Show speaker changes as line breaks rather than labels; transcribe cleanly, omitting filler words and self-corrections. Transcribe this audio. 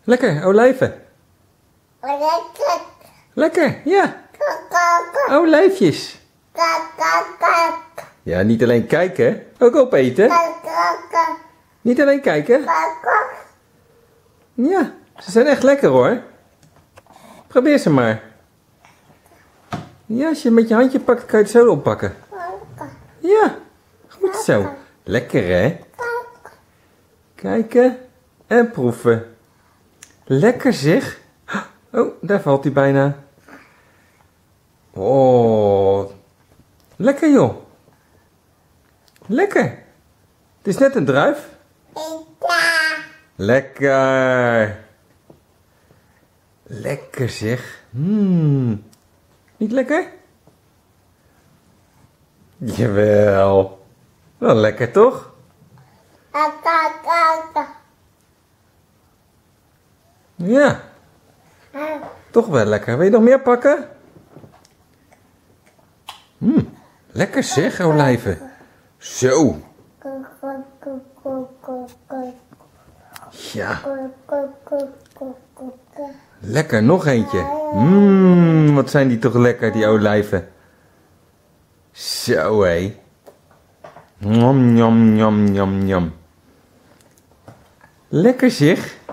Lekker, olijven.
Lekker.
Lekker, ja.
Kak.
Olijfjes.
Kak.
Ja, niet alleen kijken, ook opeten.
Kak.
Niet alleen kijken.
Kak.
Ja, ze zijn echt lekker hoor. Probeer ze maar. Ja, als je met je handje pakt, kan je het zo oppakken. Ja, goed zo. Lekker hè? Kijken en proeven. Lekker zeg. Oh, daar valt hij bijna. Oh, lekker joh. Lekker. Het is net een druif. Lekker. Lekker zeg. Niet lekker? Jawel. Wel lekker toch? Ja. Toch wel lekker. Wil je nog meer pakken? Lekker zeg, olijven. Zo. Ja. Lekker, nog eentje. Wat zijn die toch lekker, die olijven. Zo hé. Njam, njam, njam, njam, njam. Lekker zeg.